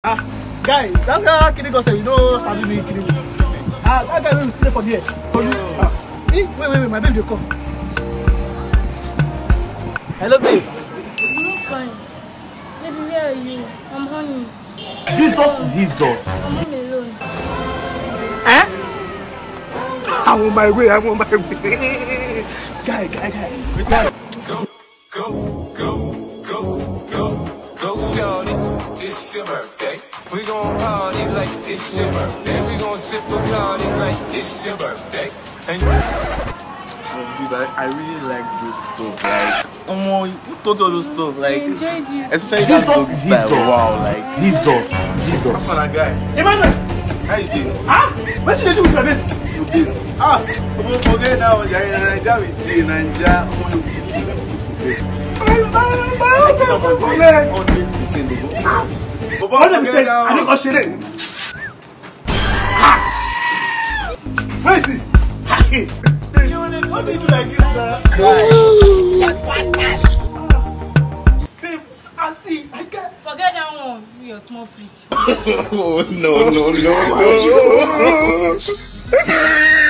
Guy, that's how killing us. You know, Sabi me killing. That guy will stay for there. Wait, my baby will come. Hello, babe. I'm fine. Baby, where are you? I'm honey. Jesus. I'm home alone. I'm on my way. Guy. Go, shorty, it's your birthday. We gon' party like it's your birthday. We gon' sip a party like it's your birthday. And I really like this stuff. Like, who taught all those stuff? Like, I enjoyed you. especially Jesus. Wow, like Jesus. What's on that guy? Emmanuel! How you doing? What's the do with your baby? You did. Forget now. Naija with Naija. What them say? I don't go share it. Where is he? What do you do like this, man? Babe, I see. I can't. Forget that one. You're small preach. Oh, no.